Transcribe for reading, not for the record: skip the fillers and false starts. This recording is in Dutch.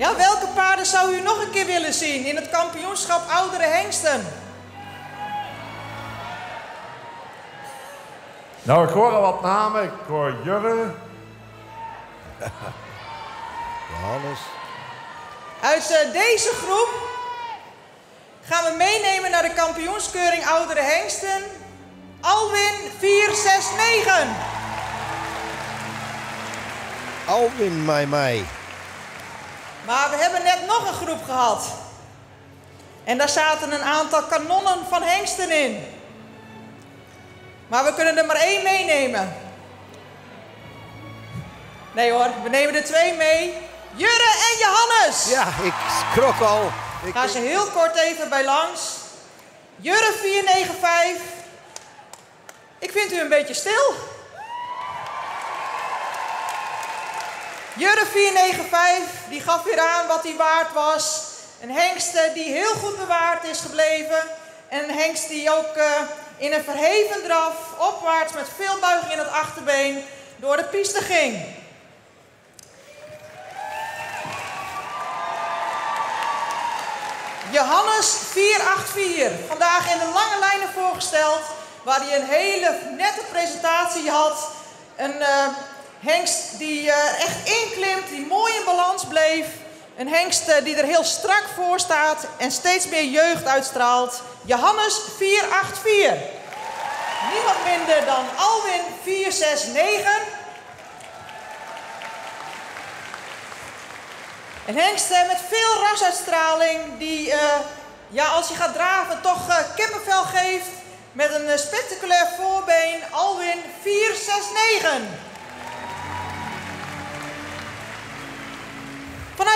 Ja, welke paarden zou u nog een keer willen zien in het kampioenschap oudere hengsten? Nou, ik hoor al wat namen. Ik hoor Jurre. Johannes. Uit deze groep gaan we meenemen naar de kampioenskeuring oudere hengsten. Alwin 469. Alwin Mai. Maar we hebben net nog een groep gehad. En daar zaten een aantal kanonnen van hengsten in. Maar we kunnen er maar 1 meenemen. Nee hoor, we nemen er 2 mee. Jurre en Johannes. Ja, ik schrok al. Gaan ze heel kort even bij langs. Jurre 495. Ik vind u een beetje stil. Jurre 495, die gaf weer aan wat hij waard was. Een hengst die heel goed bewaard is gebleven. En een hengst die ook in een verheven draf, opwaarts met veel buiging in het achterbeen, door de piste ging. Johannes 484, vandaag in de lange lijnen voorgesteld, waar hij een hele nette presentatie had. Een hengst die echt inklimt, die mooi in balans bleef. Een hengst die er heel strak voor staat en steeds meer jeugd uitstraalt. Johannes 484. Niemand minder dan Alwin 469. Een hengst met veel rasuitstraling die, als hij gaat draven, toch kippenvel geeft. Met een spectaculair voorbeen, Alwin 469.